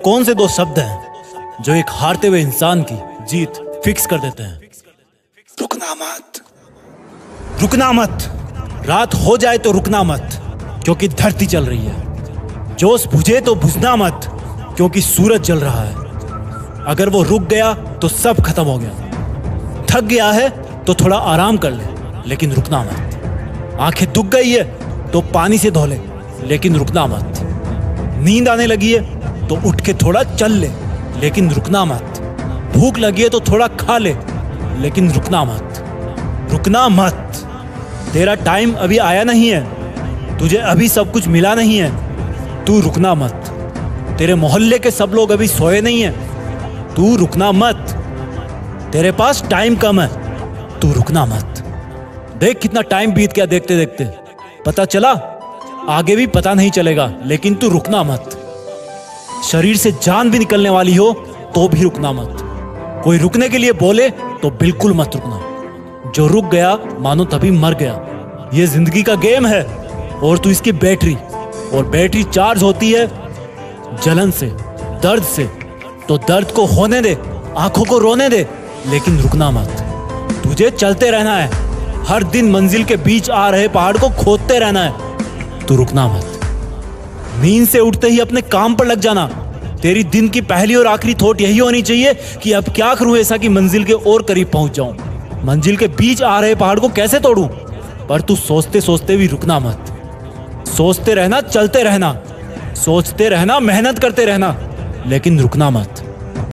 कौन से दो शब्द हैं जो एक हारते हुए इंसान की जीत फिक्स कर देते हैं? रुकना मत। रुकना मत। रात हो जाए तो रुकना मत, क्योंकि धरती चल रही है। जोश बुझे तो बुझना मत, क्योंकि सूरज जल रहा है। अगर वो रुक गया तो सब खत्म हो गया। थक गया है तो थोड़ा आराम कर ले, लेकिन रुकना मत। आंखें दुख गई है तो पानी से धो ले, लेकिन रुकना मत। नींद आने लगी है तो उठ के थोड़ा चल ले, लेकिन रुकना मत। भूख लगी है तो थोड़ा खा ले, लेकिन रुकना मत। रुकना मत। तेरा टाइम अभी आया नहीं है, तुझे अभी सब कुछ मिला नहीं है, तू रुकना मत। तेरे मोहल्ले के सब लोग अभी सोए नहीं है, तू रुकना मत। तेरे पास टाइम कम है, तू रुकना मत। देख कितना टाइम बीत गया देखते देखते। पता चला? आगे भी पता नहीं चलेगा, लेकिन तू रुकना मत। शरीर से जान भी निकलने वाली हो तो भी रुकना मत। कोई रुकने के लिए बोले तो बिल्कुल मत रुकना। जो रुक गया मानो तभी मर गया। ये जिंदगी का गेम है और तू इसकी बैटरी, और बैटरी चार्ज होती है जलन से, दर्द से। तो दर्द को होने दे, आंखों को रोने दे, लेकिन रुकना मत। तुझे चलते रहना है। हर दिन मंजिल के बीच आ रहे पहाड़ को खोदते रहना है, तू रुकना मत। नींद से उठते ही अपने काम पर लग जाना। तेरी दिन की पहली और आखिरी थॉट यही होनी चाहिए कि अब क्या करूं ऐसा कि मंजिल के और करीब पहुंच जाऊं। मंजिल के बीच आ रहे पहाड़ को कैसे तोड़ूं? पर तू सोचते सोचते भी रुकना मत। सोचते रहना, चलते रहना, सोचते रहना, मेहनत करते रहना, लेकिन रुकना मत।